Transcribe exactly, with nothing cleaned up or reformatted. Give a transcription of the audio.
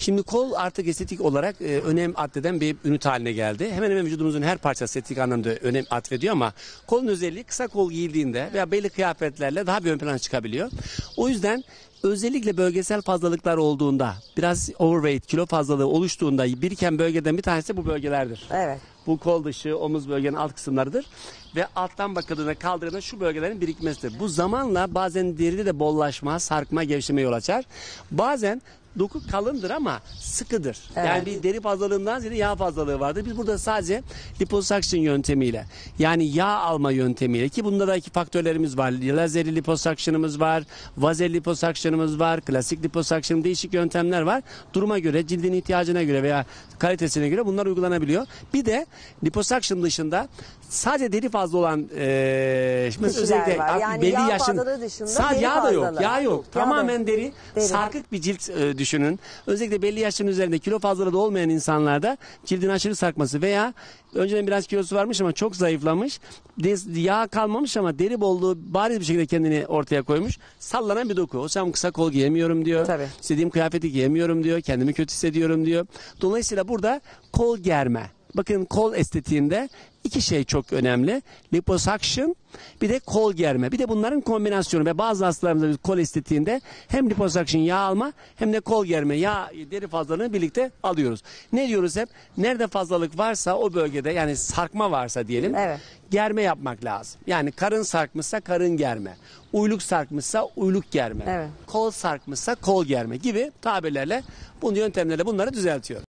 Şimdi kol artık estetik olarak e, önem atfeden bir ünite haline geldi. Hemen hemen vücudumuzun her parçası estetik anlamda önem atfediyor ama kolun özelliği kısa kol giyildiğinde veya belli kıyafetlerle daha bir ön plana çıkabiliyor. O yüzden özellikle bölgesel fazlalıklar olduğunda, biraz overweight, kilo fazlalığı oluştuğunda biriken bölgeden bir tanesi bu bölgelerdir. Evet. Bu kol dışı, omuz bölgenin alt kısımlarıdır. Ve alttan bakıldığında kaldırdığında şu bölgelerin birikmesidir. Bu zamanla bazen deride de bollaşma, sarkma, gevşeme yol açar. Bazen doku kalındır ama sıkıdır. Evet. Yani bir deri fazlalığından ziyade yağ fazlalığı vardır. Biz burada sadece liposuction yöntemiyle, yani yağ alma yöntemiyle, ki bunda da iki faktörlerimiz var. Lazerli liposuction'ımız var, vazel liposuction'ımız var, klasik liposuction, değişik yöntemler var. Duruma göre, cildin ihtiyacına göre veya kalitesine göre bunlar uygulanabiliyor. Bir de liposuction dışında sadece deri fazla olan e, özellikle var. Yani belli yağ yaşın fazlalığı dışında sadece deri yağ da yok. fazlalığı. Yağ yok. Yağ Tamamen da- deri, deri. sarkık bir cilt e, düşünün. Özellikle belli yaşın üzerinde kilo fazlalığı da olmayan insanlarda cildin aşırı sarkması veya önceden biraz kilosu varmış ama çok zayıflamış, de- yağ kalmamış ama deri bolluğu bariz bir şekilde kendini ortaya koymuş, sallanan bir doku. O zaman kısa kol giyemiyorum diyor. Tabii. İstediğim kıyafeti giyemiyorum diyor. Kendimi kötü hissediyorum diyor. Dolayısıyla burada kol germe. Bakın kol estetiğinde iki şey çok önemli. Liposuction, bir de kol germe. Bir de bunların kombinasyonu ve bazı hastalarımızda biz kol estetiğinde hem liposuction yağ alma hem de kol germe, yağ, deri fazlalığını birlikte alıyoruz. Ne diyoruz hep? Nerede fazlalık varsa o bölgede, yani sarkma varsa diyelim, Evet. germe yapmak lazım. Yani karın sarkmışsa karın germe. Uyluk sarkmışsa uyluk germe. Evet. Kol sarkmışsa kol germe gibi tabirlerle, bu yöntemlerle bunları düzeltiyor.